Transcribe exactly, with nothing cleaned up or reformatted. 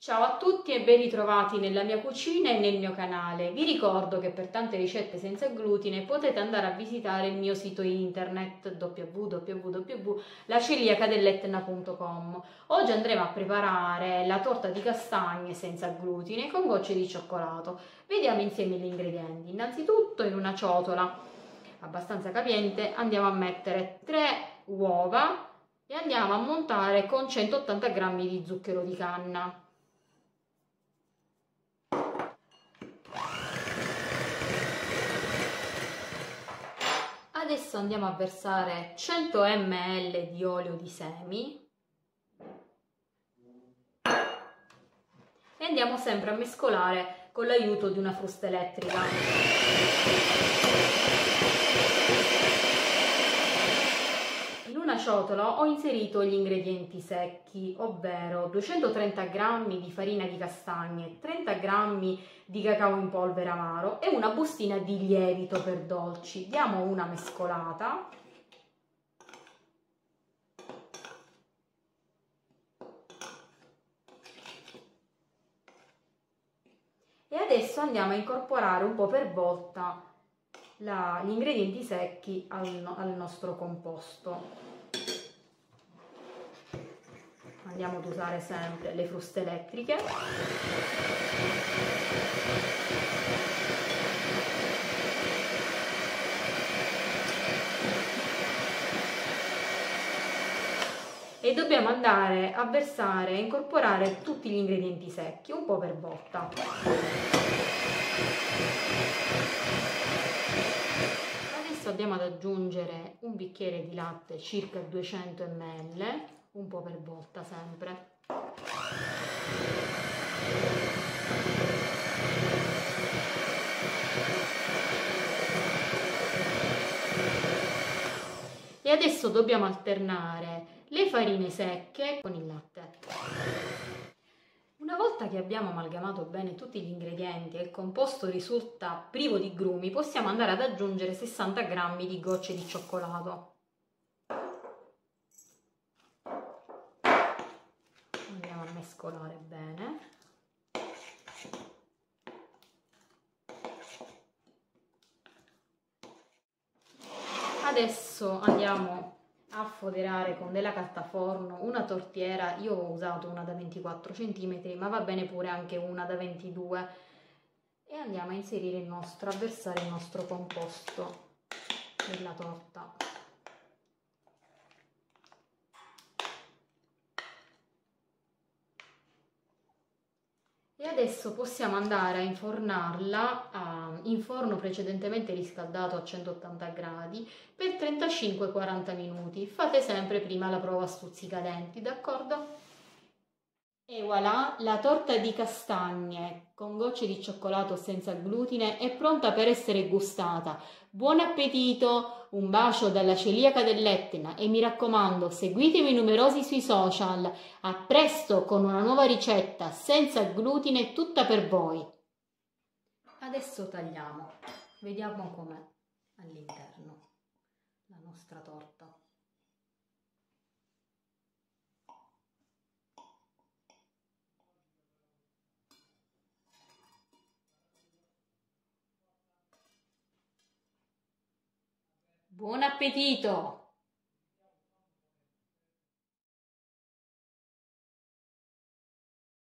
Ciao a tutti e ben ritrovati nella mia cucina e nel mio canale. Vi ricordo che per tante ricette senza glutine potete andare a visitare il mio sito internet w w w punto la celiaca dell'etna punto com. Oggi andremo a preparare la torta di castagne senza glutine con gocce di cioccolato. Vediamo insieme gli ingredienti. Innanzitutto in una ciotola abbastanza capiente andiamo a mettere tre uova e andiamo a montare con centottanta grammi di zucchero di canna. Adesso andiamo a versare cento millilitri di olio di semi e andiamo sempre a mescolare con l'aiuto di una frusta elettrica. In una ciotola ho inserito gli ingredienti secchi, ovvero duecentotrenta grammi di farina di castagne, trenta grammi di cacao in polvere amaro e una bustina di lievito per dolci. Diamo una mescolata. E adesso andiamo a incorporare un po' per volta la, gli ingredienti secchi al, al nostro composto. Andiamo ad usare sempre le fruste elettriche. E dobbiamo andare a versare e incorporare tutti gli ingredienti secchi, un po' per volta. Adesso andiamo ad aggiungere un bicchiere di latte, circa duecento millilitri, un po' per volta sempre. E adesso dobbiamo alternare le farine secche con il latte. Una volta che abbiamo amalgamato bene tutti gli ingredienti e il composto risulta privo di grumi, possiamo andare ad aggiungere sessanta grammi di gocce di cioccolato. Andiamo a mescolare bene. Adesso andiamo a foderare con della carta forno una tortiera. Io ho usato una da ventiquattro centimetri, ma va bene pure anche una da ventidue, e andiamo a inserire il nostro, a versare il nostro composto nella torta. E adesso possiamo andare a infornarla uh, in forno precedentemente riscaldato a centottanta gradi per trentacinque quaranta minuti. Fate sempre prima la prova a stuzzicadenti, d'accordo? E voilà, la torta di castagne con gocce di cioccolato senza glutine è pronta per essere gustata. Buon appetito, un bacio dalla celiaca dell'Etna e mi raccomando, seguitemi numerosi sui social. A presto con una nuova ricetta senza glutine tutta per voi. Adesso tagliamo, vediamo com'è all'interno la nostra torta. Buon appetito!